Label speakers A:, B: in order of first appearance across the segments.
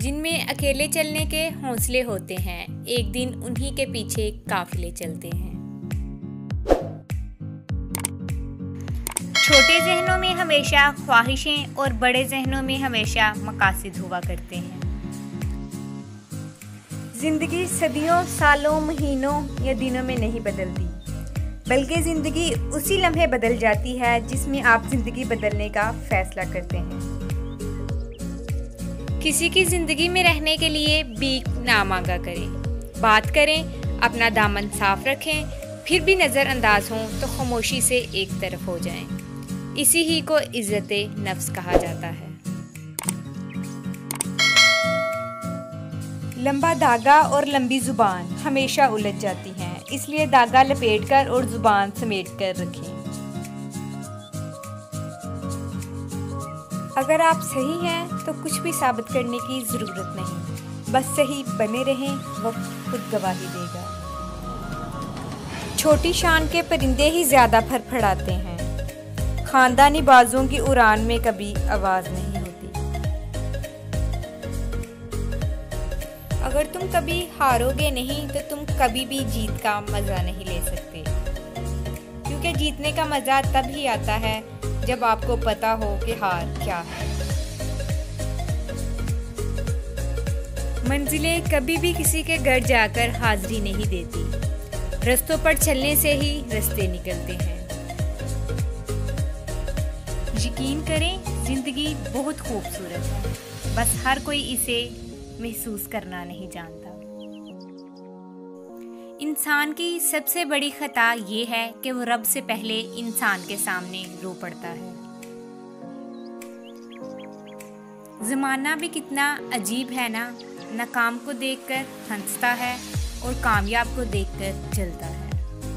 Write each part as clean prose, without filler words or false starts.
A: जिनमें अकेले चलने के हौसले होते हैं, एक दिन उन्हीं के पीछे काफिले चलते हैं। छोटे जहनों में हमेशा ख्वाहिशें और बड़े जहनों में हमेशा मकासद हुआ करते हैं।
B: जिंदगी सदियों, सालों, महीनों या दिनों में नहीं बदलती, बल्कि ज़िंदगी उसी लम्हे बदल जाती है जिसमें आप ज़िंदगी बदलने का फैसला करते हैं।
A: किसी की ज़िंदगी में रहने के लिए भीख ना मांगा करें, बात करें, अपना दामन साफ रखें, फिर भी नज़रअंदाज हों तो खामोशी से एक तरफ हो जाएं। इसी ही को इज़्ज़ते नफ्स कहा जाता है।
B: लंबा धागा और लंबी ज़ुबान हमेशा उलझ जाती हैं, इसलिए धागा लपेटकर और ज़ुबान समेटकर रखें। अगर आप सही हैं तो कुछ भी साबित करने की ज़रूरत नहीं, बस सही बने रहें, वक्त खुद गवाही देगा। छोटी शान के परिंदे ही ज़्यादा फड़फड़ाते हैं, खानदानी बाजों की उड़ान में कभी आवाज़ नहीं होती।
A: अगर तुम कभी हारोगे नहीं तो तुम कभी भी जीत का मज़ा नहीं ले सकते, क्योंकि जीतने का मज़ा तब ही आता है जब आपको पता हो कि हार क्या है। मंजिलें कभी भी किसी के घर जाकर हाजिरी नहीं देती, रास्तों पर चलने से ही रास्ते निकलते हैं। यकीन करें, जिंदगी बहुत खूबसूरत है, बस हर कोई इसे महसूस करना नहीं जानता। इंसान की सबसे बड़ी खता ये है कि वो रब से पहले इंसान के सामने रो पड़ता है। ज़माना भी कितना अजीब है ना, नाकाम को देखकर हंसता है और कामयाब को देखकर जलता है।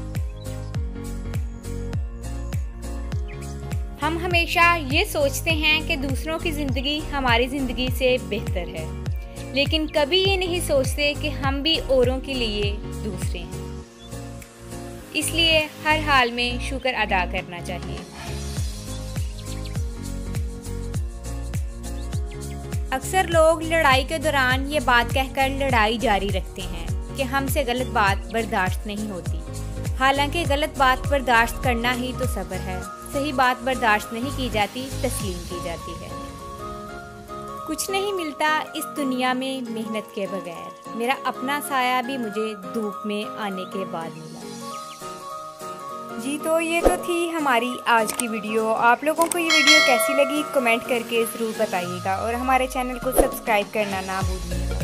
A: हम हमेशा ये सोचते हैं कि दूसरों की ज़िंदगी हमारी ज़िंदगी से बेहतर है, लेकिन कभी ये नहीं सोचते कि हम भी औरों के लिए दूसरे हैं। इसलिए हर हाल में शुक्र अदा करना चाहिए। अक्सर लोग लड़ाई के दौरान ये बात कहकर लड़ाई जारी रखते हैं कि हमसे गलत बात बर्दाश्त नहीं होती। हालांकि गलत बात बर्दाश्त करना ही तो सब्र है। सही बात बर्दाश्त नहीं की जाती, तस्लीम की जाती है। कुछ नहीं मिलता इस दुनिया में मेहनत के बगैर। मेरा अपना साया भी मुझे धूप में आने के बाद मिला।
B: जी तो ये तो थी हमारी आज की वीडियो। आप लोगों को ये वीडियो कैसी लगी कमेंट करके ज़रूर बताइएगा और हमारे चैनल को सब्सक्राइब करना ना भूलिएगा।